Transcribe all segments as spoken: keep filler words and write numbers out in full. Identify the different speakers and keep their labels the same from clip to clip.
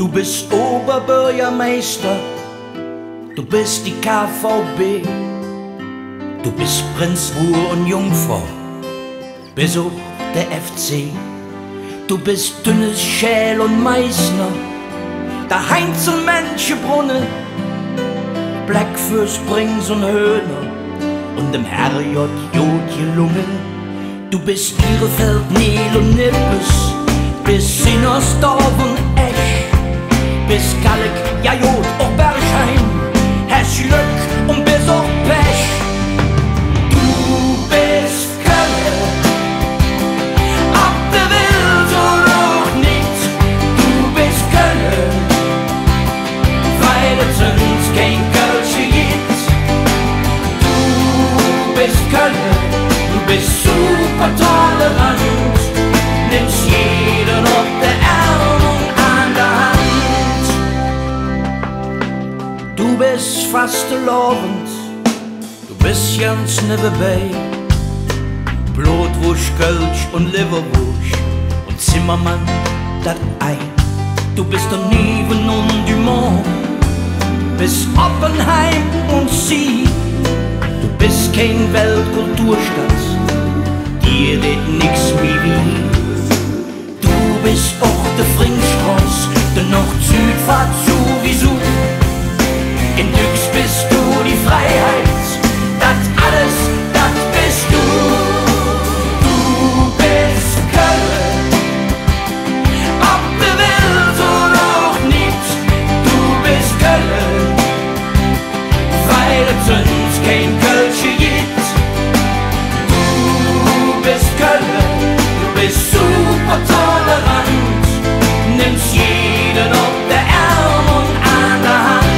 Speaker 1: Du bist Oberbürgermeister, du bist die K V B, du bist Prinz Ruhr und Jungfrau, besuch der F C. Du bist Dünnes, Schäl und Meißner, der Heinz und Menschebrunne, Blackfürst, Brings und Höhner und dem Herrjott Jodje Lunge. Du bist Ihrefeld, Nil und Nippes, bis Sinnersdorf und Esch, bis Gallig, ja Jod, auch Bergheim, hast Glück und bis auch Pech. Du bist Kölle, ob du willst oder auch nicht. Du bist Kölle, weil es uns kein Kölsche gibt. Du bist Kölle, du bist super tolerant, nimmst jeden auf der Arm und an der Hand. Du bist fast erlaubend, du bist ganz nebenbei, Blutwurst, Kölsch und Leberwurst und Zimmermann, dat Ei. Du bist der Niven und Dumont, bist Oppenheim und Sie. Du bist kein Weltkulturstadt, dir redet nix wie Wien. Du bist auch der Fringstraß, der Nord-Süd-Fahrt sowieso. In Düx bist du die Freiheit, das alles, das bist du. Du bist Köln, ob du willst oder auch nicht. Du bist Köln, weil es uns kein Kölsche gibt. Du bist Köln, du bist super tolerant, nimmst jeden auf der Arm und an der Hand.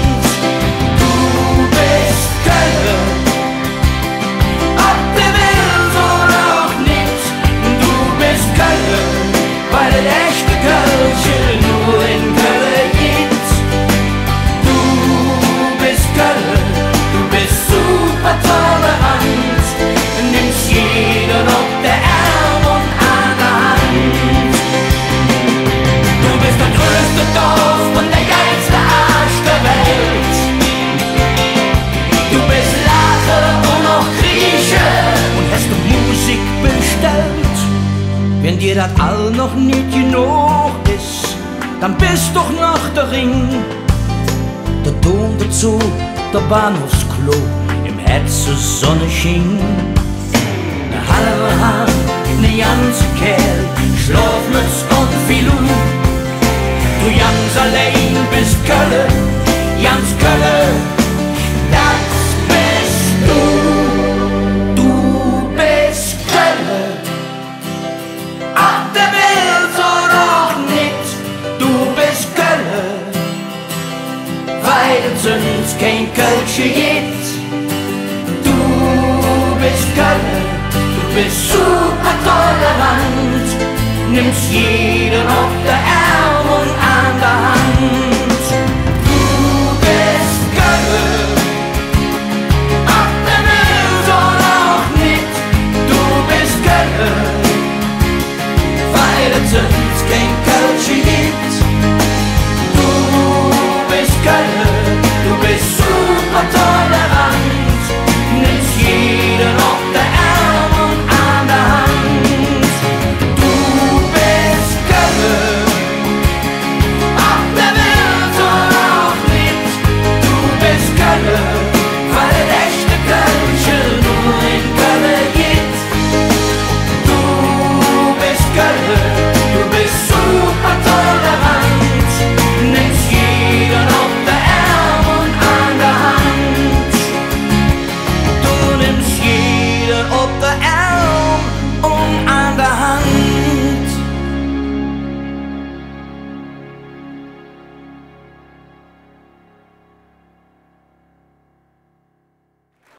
Speaker 1: Du bist Köln, ob du willst oder auch nicht. Du bist Köln, weil das echte Kölsche nur in Köln gibt. Du bist Köln, du bist super tolerant, nimmst jeden auf der Arm und an der Hand. Du bist der größte Dorf und der geilste Arsch der Welt. Du bist Lache und auch Grieche und hast du Musik bestellt. Wenn dir das all noch nicht genug ist, dann bist doch noch der Ring, der Dom, der Zoo, der Bahnhofsklo, im Herzen Sonne schien. Ne halbe Hand, ne ganze Kerl, Schlafmütz und Filou. Du ganz allein bist Kölle, ganz Kölle, das bist du. Du bist Kölle, ob du willst oder auch nicht. Du bist Kölle, weil es uns kein Kölsche gibt. Du bist Kölle, du bist super tolerant, nimmst jeden auf der